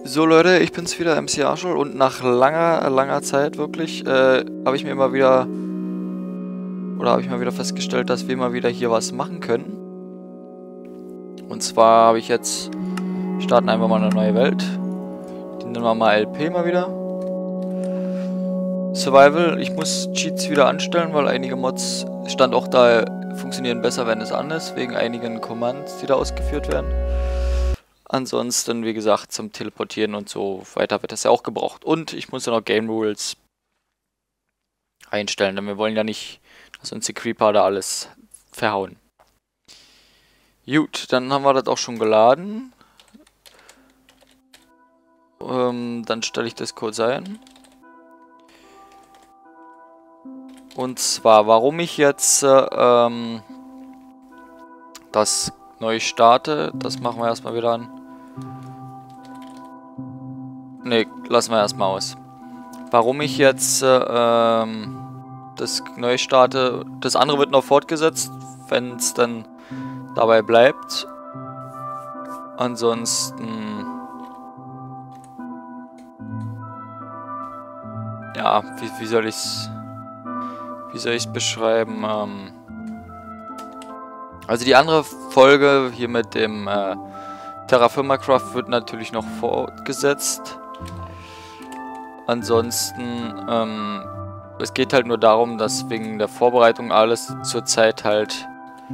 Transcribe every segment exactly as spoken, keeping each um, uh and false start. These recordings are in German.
So Leute, ich bin's wieder, M C Arschel, und nach langer, langer Zeit wirklich äh, habe ich mir immer wieder oder habe ich mal wieder festgestellt, dass wir mal wieder hier was machen können. Und zwar habe ich jetzt starten einfach mal eine neue Welt. Die nennen wir mal L P mal wieder. Survival, ich muss Cheats wieder anstellen, weil einige Mods, stand auch da, funktionieren besser, wenn es an ist, wegen einigen Commands, die da ausgeführt werden. Ansonsten, wie gesagt, zum Teleportieren und so weiter wird das ja auch gebraucht. Und ich muss ja noch Game Rules einstellen, denn wir wollen ja nicht, dass uns die Creeper da alles verhauen. Gut, dann haben wir das auch schon geladen. Ähm, dann stelle ich das kurz ein. Und zwar, warum ich jetzt äh, ähm, das neu starte, das machen wir erstmal wieder an. Ne, lassen wir erstmal aus. Warum ich jetzt äh, ähm, das neu starte, das andere wird noch fortgesetzt, wenn es dann dabei bleibt. Ansonsten, ja, wie, wie soll ich's, wie soll ich's beschreiben? Ähm, also die andere Folge hier mit dem äh, Terraformacraft wird natürlich noch fortgesetzt. Ansonsten, ähm, es geht halt nur darum, dass wegen der Vorbereitung alles zurzeit halt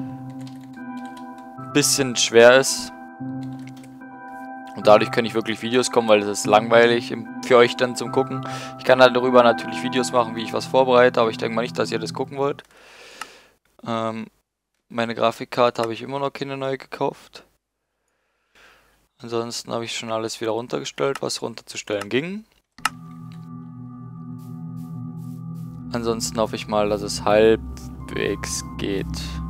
ein bisschen schwer ist. Und dadurch können nicht wirklich Videos kommen, weil es ist langweilig für euch dann zum Gucken. Ich kann halt darüber natürlich Videos machen, wie ich was vorbereite, aber ich denke mal nicht, dass ihr das gucken wollt. Ähm, meine Grafikkarte habe ich immer noch keine neue gekauft. Ansonsten habe ich schon alles wieder runtergestellt, was runterzustellen ging. Ansonsten hoffe ich mal, dass es halbwegs geht.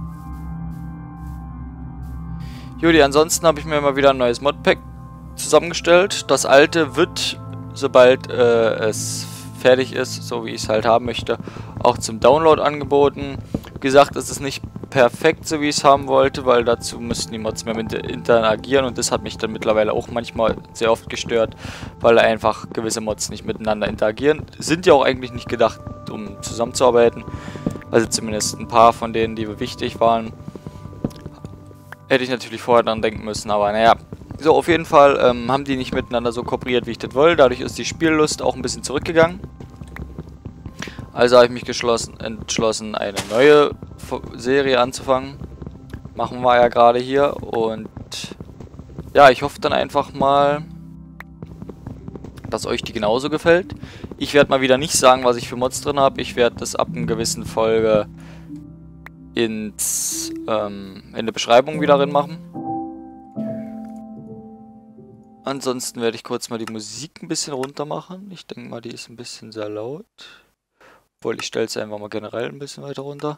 Judy, ansonsten habe ich mir mal wieder ein neues Modpack zusammengestellt. Das alte wird, sobald äh, es fertig ist, so wie ich es halt haben möchte, auch zum Download angeboten. Wie gesagt, es ist nicht perfekt, so wie ich es haben wollte, weil dazu müssten die Mods mehr mit interagieren und das hat mich dann mittlerweile auch manchmal sehr oft gestört, weil einfach gewisse Mods nicht miteinander interagieren. Sind ja auch eigentlich nicht gedacht, um zusammenzuarbeiten. Also zumindest ein paar von denen, die wichtig waren. Hätte ich natürlich vorher dran denken müssen, aber naja. So, auf jeden Fall ähm, haben die nicht miteinander so kooperiert, wie ich das wollte. Dadurch ist die Spiellust auch ein bisschen zurückgegangen. Also habe ich mich geschlossen, entschlossen, eine neue Serie anzufangen. Machen wir ja gerade hier. Und ja, ich hoffe dann einfach mal, dass euch die genauso gefällt. Ich werde mal wieder nicht sagen, was ich für Mods drin habe. Ich werde das ab einer gewissen Folge ins, ähm, in der Beschreibung wieder drin machen. Ansonsten werde ich kurz mal die Musik ein bisschen runter machen. Ich denke mal, die ist ein bisschen sehr laut. Obwohl, ich stelle es einfach mal generell ein bisschen weiter runter.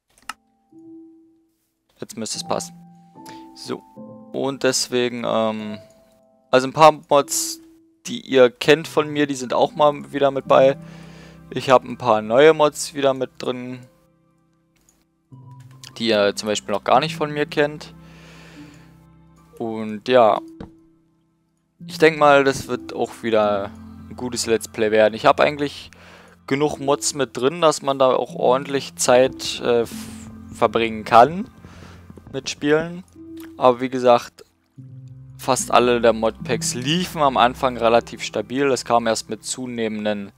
Jetzt müsste es passen. So. Und deswegen, ähm, also ein paar Mods, die ihr kennt von mir, die sind auch mal wieder mit bei. Ich habe ein paar neue Mods wieder mit drin, die ihr zum Beispiel noch gar nicht von mir kennt. Und ja, ich denke mal, das wird auch wieder ein gutes Let's Play werden. Ich habe eigentlich genug Mods mit drin, dass man da auch ordentlich Zeit äh, verbringen kann mit Spielen. Aber wie gesagt, fast alle der Modpacks liefen am Anfang relativ stabil. Es kam erst mit zunehmenden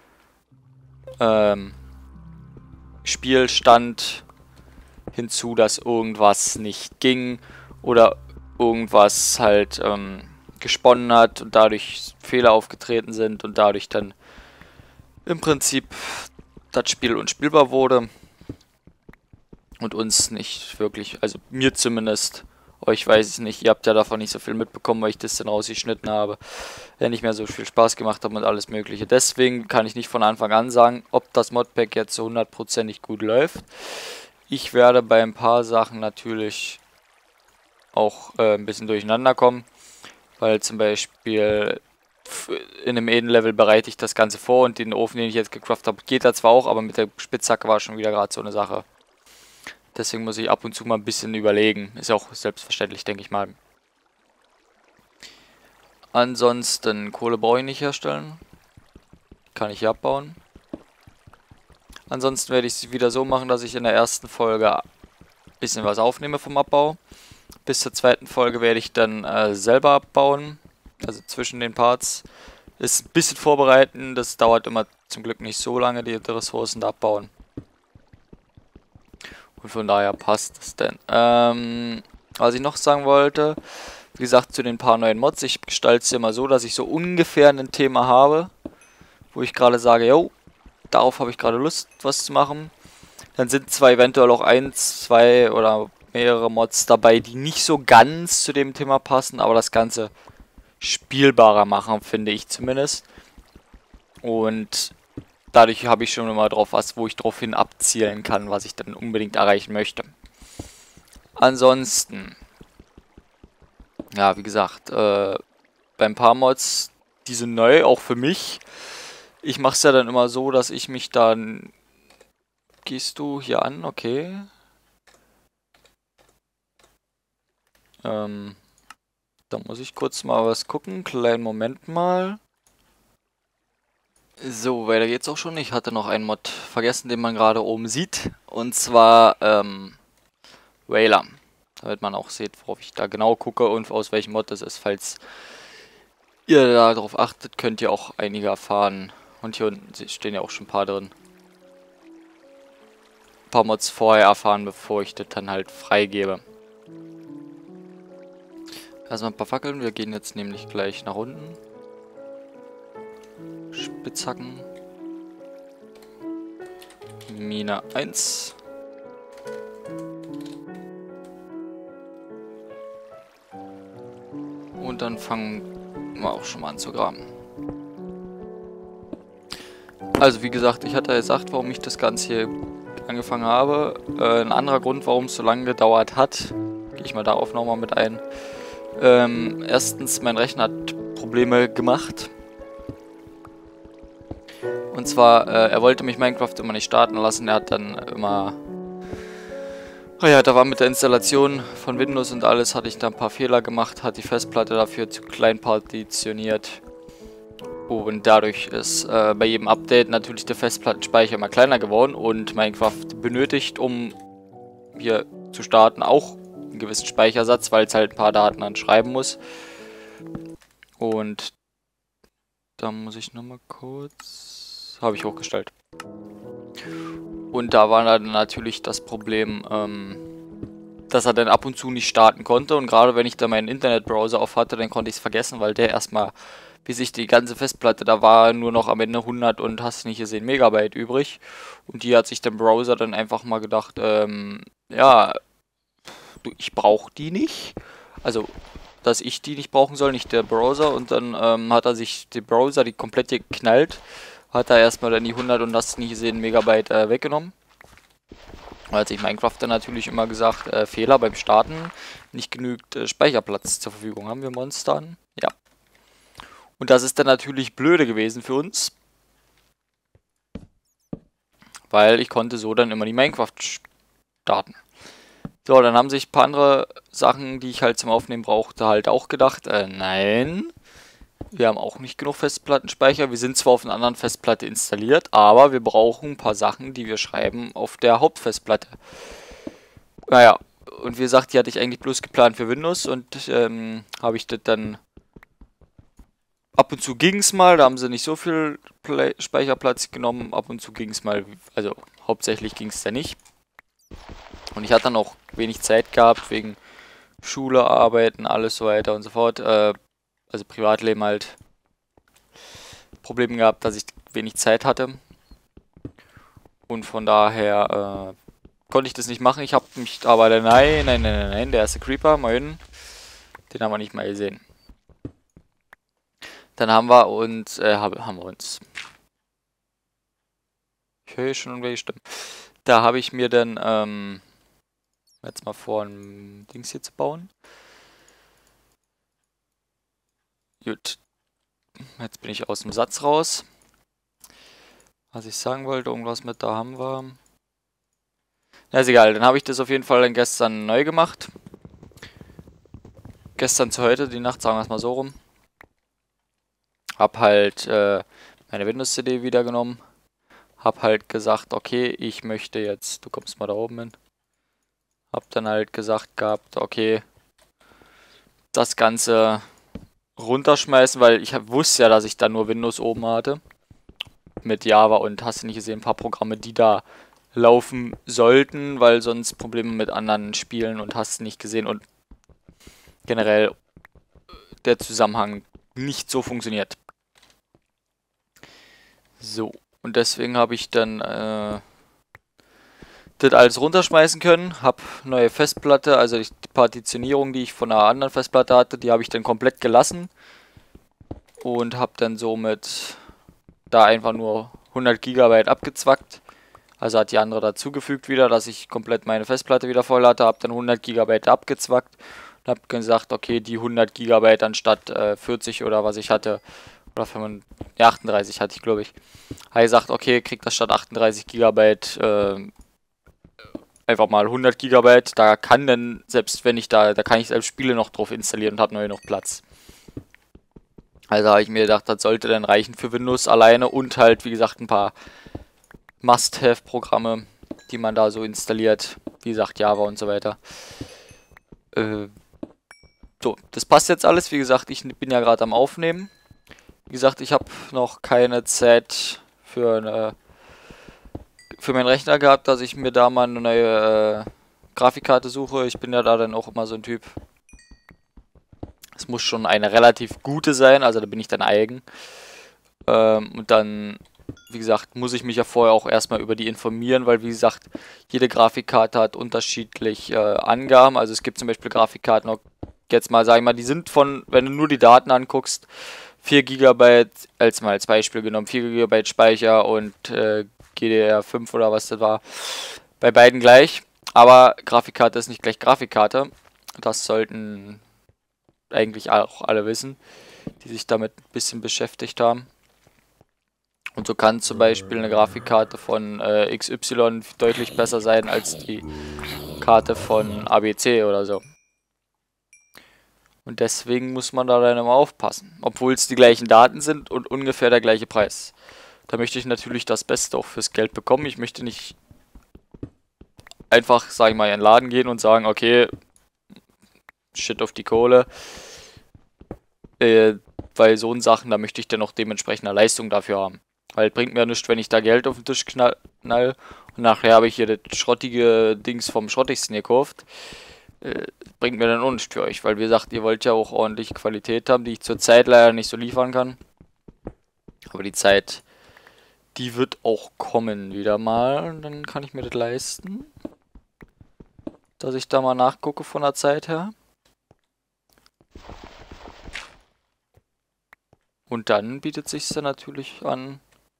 ähm, Spielstand hinzu, dass irgendwas nicht ging oder irgendwas halt ähm, gesponnen hat und dadurch Fehler aufgetreten sind und dadurch dann im Prinzip das Spiel unspielbar wurde und uns nicht wirklich, also mir zumindest, euch weiß ich nicht, ihr habt ja davon nicht so viel mitbekommen, weil ich das dann rausgeschnitten habe, ja nicht mehr so viel Spaß gemacht hat und alles mögliche. Deswegen kann ich nicht von Anfang an sagen, ob das Modpack jetzt so hundertprozentig gut läuft. Ich werde bei ein paar Sachen natürlich auch äh, ein bisschen durcheinander kommen, weil zum Beispiel in einem Eden-Level bereite ich das Ganze vor und den Ofen, den ich jetzt gecraftet habe, geht da zwar auch, aber mit der Spitzhacke war schon wieder gerade so eine Sache. Deswegen muss ich ab und zu mal ein bisschen überlegen. Ist auch selbstverständlich, denke ich mal. Ansonsten Kohle brauche ich nicht herstellen. Kann ich hier abbauen. Ansonsten werde ich es wieder so machen, dass ich in der ersten Folge ein bisschen was aufnehme vom Abbau. Bis zur zweiten Folge werde ich dann äh, selber abbauen. Also zwischen den Parts. Ist ein bisschen vorbereiten. Das dauert immer zum Glück nicht so lange, die Ressourcen da abbauen. Und von daher passt es denn. Ähm, was ich noch sagen wollte, wie gesagt, zu den paar neuen Mods. Ich gestalte es ja mal so, dass ich so ungefähr ein Thema habe, wo ich gerade sage, yo, darauf habe ich gerade Lust, was zu machen. Dann sind zwar eventuell auch eins, zwei oder mehrere Mods dabei, die nicht so ganz zu dem Thema passen, aber das Ganze spielbarer machen, finde ich zumindest. Und dadurch habe ich schon immer drauf was, wo ich drauf hin abzielen kann, was ich dann unbedingt erreichen möchte. Ansonsten, ja, wie gesagt, äh, beim paar Mods, die sind neu, auch für mich. Ich mache es ja dann immer so, dass ich mich dann... Gehst du hier an? Okay. Ähm, da muss ich kurz mal was gucken. Kleinen Moment mal. So, weiter geht's auch schon. Ich hatte noch einen Mod vergessen, den man gerade oben sieht. Und zwar, ähm, Whaler. Damit man auch seht, worauf ich da genau gucke und aus welchem Mod das ist. Falls ihr darauf achtet, könnt ihr auch einige erfahren. Und hier unten stehen ja auch schon ein paar drin. Ein paar Mods vorher erfahren, bevor ich das dann halt freigebe. Erstmal ein paar Fackeln. Wir gehen jetzt nämlich gleich nach unten. Spitzhacken. Mine eins. Und dann fangen wir auch schon mal an zu graben. Also wie gesagt, ich hatte ja gesagt, warum ich das Ganze hier angefangen habe. Äh, ein anderer Grund, warum es so lange gedauert hat, gehe ich mal darauf nochmal mit ein. Ähm, erstens, mein Rechner hat Probleme gemacht. Und zwar, äh, er wollte mich Minecraft immer nicht starten lassen. Er hat dann immer... Oh ja, da war mit der Installation von Windows und alles, hatte ich da ein paar Fehler gemacht, hat die Festplatte dafür zu klein partitioniert. Und dadurch ist äh, bei jedem Update natürlich der Festplattenspeicher immer kleiner geworden. Und Minecraft benötigt, um hier zu starten, auch einen gewissen Speichersatz, weil es halt ein paar Daten dann schreiben muss. Und da muss ich nochmal kurz... Habe ich hochgestellt. Und da war dann natürlich das Problem, ähm, dass er dann ab und zu nicht starten konnte. Und gerade wenn ich da meinen Internetbrowser auf hatte, dann konnte ich es vergessen, weil der erstmal, wie sich die ganze Festplatte, da war nur noch am Ende hundert und hast nicht gesehen Megabyte übrig. Und die hat sich der Browser dann einfach mal gedacht, ähm, ja, du, ich brauche die nicht. Also, dass ich die nicht brauchen soll, nicht der Browser. Und dann ähm, hat er sich den Browser, die komplett geknallt. Hat er erstmal dann die hundert und das nicht gesehen Megabyte äh, weggenommen. Da hat sich Minecraft dann natürlich immer gesagt, äh, Fehler beim Starten, nicht genügend äh, Speicherplatz zur Verfügung. Haben wir Monster an? Ja. Und das ist dann natürlich blöde gewesen für uns. Weil ich konnte so dann immer die Minecraft starten. So, dann haben sich ein paar andere Sachen, die ich halt zum Aufnehmen brauchte, halt auch gedacht, äh, nein... Wir haben auch nicht genug Festplattenspeicher. Wir sind zwar auf einer anderen Festplatte installiert, aber wir brauchen ein paar Sachen, die wir schreiben, auf der Hauptfestplatte. Naja, und wie gesagt, die hatte ich eigentlich bloß geplant für Windows und ähm, habe ich das dann... Ab und zu ging es mal, da haben sie nicht so viel Play Speicherplatz genommen. Ab und zu ging es mal, also hauptsächlich ging es da nicht. Und ich hatte dann auch wenig Zeit gehabt, wegen Schule, Arbeiten, alles so weiter und so fort. Äh, Also Privatleben halt Probleme gehabt, dass ich wenig Zeit hatte. Und von daher äh, konnte ich das nicht machen. Ich habe mich aber, nein, nein, nein, nein, nein, der erste Creeper, moin. Den haben wir nicht mal gesehen. Dann haben wir uns, äh, haben wir uns. Ich höre schon irgendwelche Stimmen. Da habe ich mir dann, ähm, jetzt mal vor, ein Dings hier zu bauen. Gut. Jetzt bin ich aus dem Satz raus. Was ich sagen wollte, irgendwas mit da haben wir. Na, ist egal. Dann habe ich das auf jeden Fall dann gestern neu gemacht. Gestern zu heute, die Nacht, sagen wir es mal so rum. Hab halt äh, meine Windows-C D wieder genommen. Hab halt gesagt, okay, ich möchte jetzt, du kommst mal da oben hin. Hab dann halt gesagt gehabt, okay, das Ganze runterschmeißen, weil ich hab, wusste ja, dass ich da nur Windows oben hatte. Mit Java und hast du nicht gesehen, ein paar Programme, die da laufen sollten, weil sonst Probleme mit anderen Spielen und hast du nicht gesehen und generell der Zusammenhang nicht so funktioniert. So, und deswegen habe ich dann äh, das alles runterschmeißen können, habe neue Festplatte, also die Partitionierung, die ich von einer anderen Festplatte hatte, die habe ich dann komplett gelassen und habe dann somit da einfach nur hundert Gigabyte abgezwackt. Also hat die andere dazugefügt wieder, dass ich komplett meine Festplatte wieder voll hatte, habe dann hundert Gigabyte abgezwackt und habe gesagt, okay, die hundert Gigabyte anstatt äh, vierzig oder was ich hatte, oder fünfunddreißig, ja, achtunddreißig hatte ich, glaube ich, habe ich gesagt, okay, kriegt das statt achtunddreißig Gigabyte äh, einfach mal hundert Gigabyte. Da kann dann, selbst wenn ich da, da kann ich selbst Spiele noch drauf installieren und habe neu noch Platz. Also habe ich mir gedacht, das sollte dann reichen für Windows alleine und halt, wie gesagt, ein paar Must-Have-Programme, die man da so installiert. Wie gesagt, Java und so weiter. Äh, so, das passt jetzt alles. Wie gesagt, ich bin ja gerade am Aufnehmen. Wie gesagt, ich habe noch keine Zeit für eine, für meinen Rechner gehabt, dass ich mir da mal eine neue äh, Grafikkarte suche. Ich bin ja da dann auch immer so ein Typ. Es muss schon eine relativ gute sein, also da bin ich dann eigen. Ähm, und dann, wie gesagt, muss ich mich ja vorher auch erstmal über die informieren, weil wie gesagt, jede Grafikkarte hat unterschiedlich äh, Angaben. Also es gibt zum Beispiel Grafikkarten, jetzt mal, sag ich mal, die sind von, wenn du nur die Daten anguckst, vier Gigabyte, als mal als Beispiel genommen, vier Gigabyte Speicher und äh, G D R fünf oder was das war, bei beiden gleich. Aber Grafikkarte ist nicht gleich Grafikkarte. Das sollten eigentlich auch alle wissen, die sich damit ein bisschen beschäftigt haben. Und so kann zum Beispiel eine Grafikkarte von äh, X Y deutlich besser sein als die Karte von A B C oder so. Und deswegen muss man da dann immer aufpassen. Obwohl es die gleichen Daten sind und ungefähr der gleiche Preis. Da möchte ich natürlich das Beste auch fürs Geld bekommen. Ich möchte nicht einfach, sag ich mal, in den Laden gehen und sagen, okay, shit auf die Kohle. Äh, bei so Sachen, da möchte ich dann auch dementsprechende Leistung dafür haben. Weil es bringt mir nichts, wenn ich da Geld auf den Tisch knall, knall und nachher habe ich hier das schrottige Dings vom schrottigsten gekauft. Äh, bringt mir dann auch nichts für euch, weil wie gesagt, ihr wollt ja auch ordentlich Qualität haben, die ich zurzeit leider nicht so liefern kann. Aber die Zeit, die wird auch kommen wieder mal und dann kann ich mir das leisten, dass ich da mal nachgucke von der Zeit her. Und dann bietet sich dann natürlich an,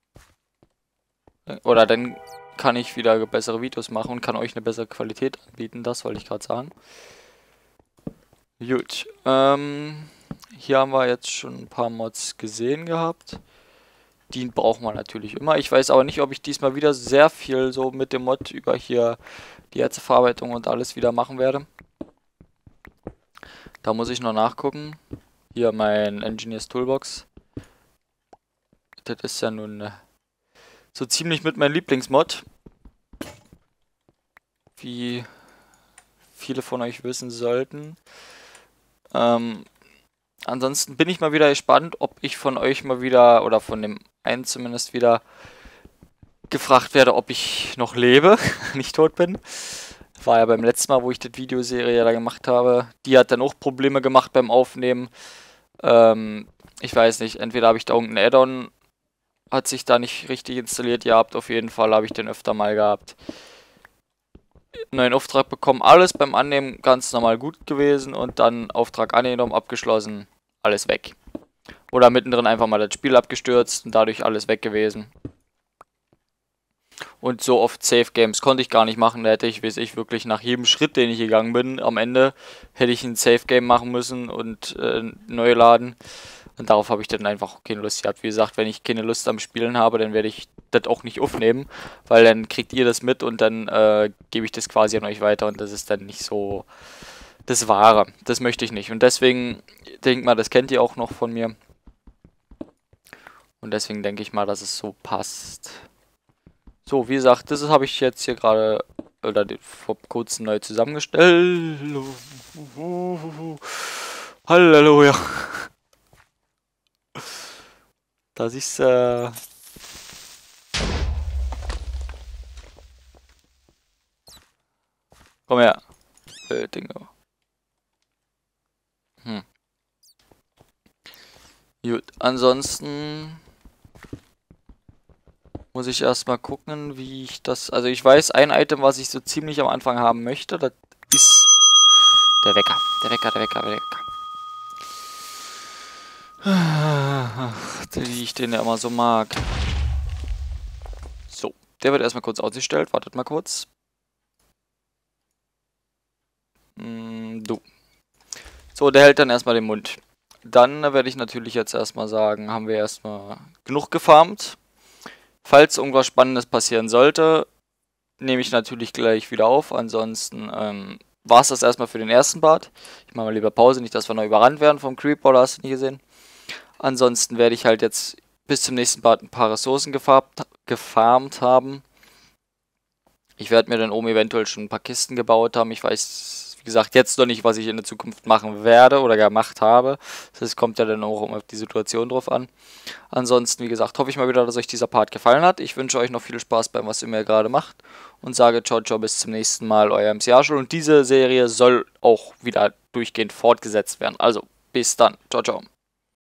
oder dann kann ich wieder bessere Videos machen und kann euch eine bessere Qualität anbieten, das wollte ich gerade sagen. Gut, ähm, hier haben wir jetzt schon ein paar Mods gesehen gehabt. Die braucht man natürlich immer. Ich weiß aber nicht, ob ich diesmal wieder sehr viel so mit dem Mod über hier die Erzeverarbeitung und alles wieder machen werde. Da muss ich noch nachgucken. Hier mein Engineers Toolbox. Das ist ja nun so ziemlich mit meinem Lieblingsmod. Wie viele von euch wissen sollten. Ähm, ansonsten bin ich mal wieder gespannt, ob ich von euch mal wieder, oder von dem einen zumindest wieder, gefragt werde, ob ich noch lebe, nicht tot bin. War ja beim letzten Mal, wo ich das Videoserie da gemacht habe. Die hat dann auch Probleme gemacht beim Aufnehmen. Ähm, ich weiß nicht, entweder habe ich da irgendein Add-on, hat sich da nicht richtig installiert gehabt. Auf jeden Fall habe ich den öfter mal gehabt. Neuen Auftrag bekommen, alles beim Annehmen ganz normal gut gewesen und dann Auftrag angenommen, abgeschlossen, alles weg. Oder mittendrin einfach mal das Spiel abgestürzt und dadurch alles weg gewesen. Und so oft Safe Games konnte ich gar nicht machen, da hätte ich, weiß ich, wirklich nach jedem Schritt, den ich gegangen bin, am Ende hätte ich ein Safe Game machen müssen und äh, neu laden. Und darauf habe ich dann einfach keine Lust gehabt. Wie gesagt, wenn ich keine Lust am Spielen habe, dann werde ich das auch nicht aufnehmen, weil dann kriegt ihr das mit und dann äh, gebe ich das quasi an euch weiter und das ist dann nicht so das Wahre. Das möchte ich nicht. Und deswegen, denkt mal, das kennt ihr auch noch von mir. Und deswegen denke ich mal, dass es so passt. So, wie gesagt, das habe ich jetzt hier gerade oder vor kurzem neu zusammengestellt. Halleluja. Das ist äh komm her. Äh, Dinge. Hm. Gut, ansonsten muss ich erstmal gucken, wie ich das... Also ich weiß, ein Item, was ich so ziemlich am Anfang haben möchte, das ist der Wecker. Der Wecker, der Wecker, der Wecker. Ach, wie ich den ja immer so mag. So, der wird erstmal kurz ausgestellt. Wartet mal kurz. Hm, du. So, der hält dann erstmal den Mund. Dann werde ich natürlich jetzt erstmal sagen, haben wir erstmal genug gefarmt. Falls irgendwas Spannendes passieren sollte, nehme ich natürlich gleich wieder auf. Ansonsten ähm, war es das erstmal für den ersten Part. Ich mache mal lieber Pause, nicht, dass wir noch überrannt werden vom Creeper, oder hast du nicht gesehen? Ansonsten werde ich halt jetzt bis zum nächsten Part ein paar Ressourcen gefarmt, gefarmt haben. Ich werde mir dann oben eventuell schon ein paar Kisten gebaut haben. Ich weiß, wie gesagt, jetzt noch nicht, was ich in der Zukunft machen werde oder gemacht habe. Das kommt ja dann auch immer auf die Situation drauf an. Ansonsten, wie gesagt, hoffe ich mal wieder, dass euch dieser Part gefallen hat. Ich wünsche euch noch viel Spaß beim, was ihr mir gerade macht. Und sage ciao, ciao, bis zum nächsten Mal, euer M C Arschel. Und diese Serie soll auch wieder durchgehend fortgesetzt werden. Also, bis dann. Ciao, ciao.